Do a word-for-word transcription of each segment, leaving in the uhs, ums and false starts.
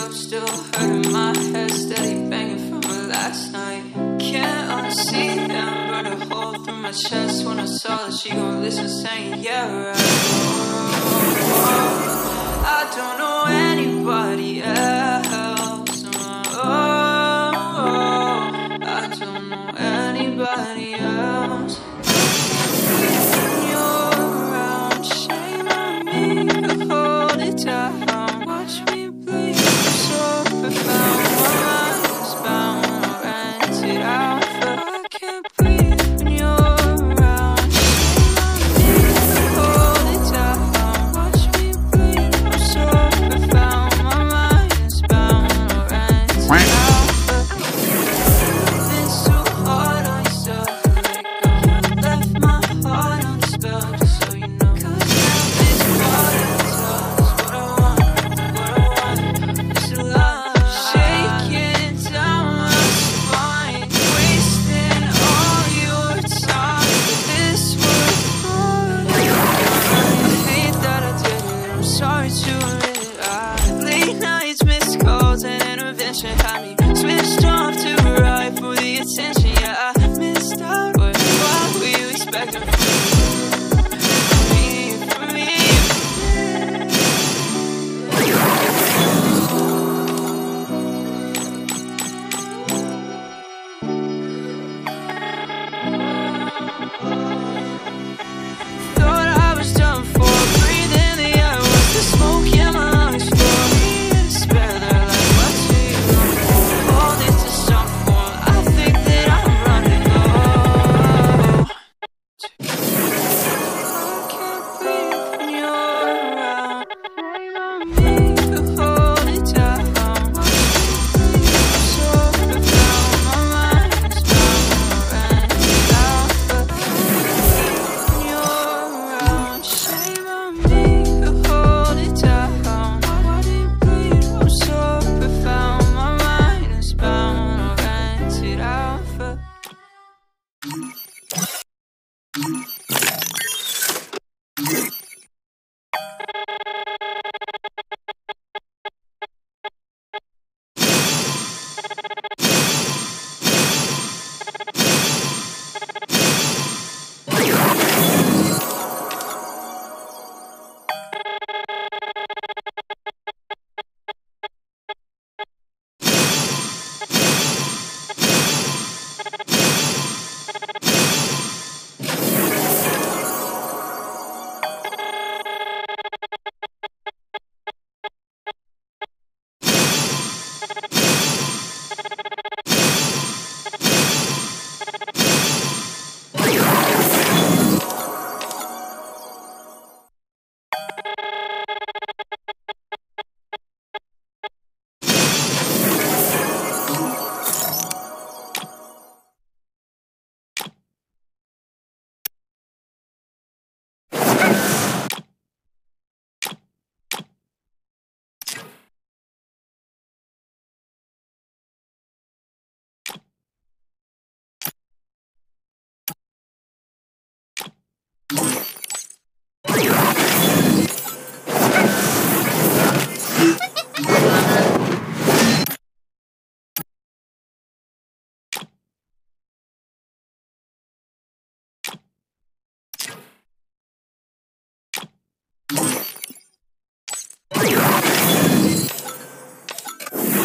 up, still hurting my head, steady banging from last night. Can't unsee him, burn a hole through my chest when I saw that she gon' listen, saying yeah right. Oh, oh, I don't know anybody else. Oh, oh, I don't know anybody else. You're around, shame on me, hold it down, watch me bleed. I'm so profound, my mind is bound, rented out, but I can't breathe when you're around. Shame on me, hold it down, watch me bleed. I'm so profound, my mind is bound, rented out, but you've been so hard on yourself lately. Left my heart on the spell, just so you know. 'Cause now this part of us, what I want, what I want is to love. Shaking down my spine, wasting all your time. This was hard. I hate that I did it, I'm sorry to admit it. I, late nights, missed calls, and intervention had me switched off to right for the attention. Yeah, I missed out, but what were you expecting from me, from me? Thought I was done for, breathing the air was the smoke in my lungs for me to despair. They're like, what's he going for? Hold it to some form, I think that I'm running low. I can't breathe when you're around. Shame on me, hold it down, watch me bleed. I'm so profound, my mind is bound, rented out, but when you're around. Shame on me, hold it down, watch me bleed. I'm so profound, my mind is bound, rented out, but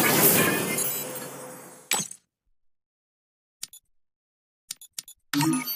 You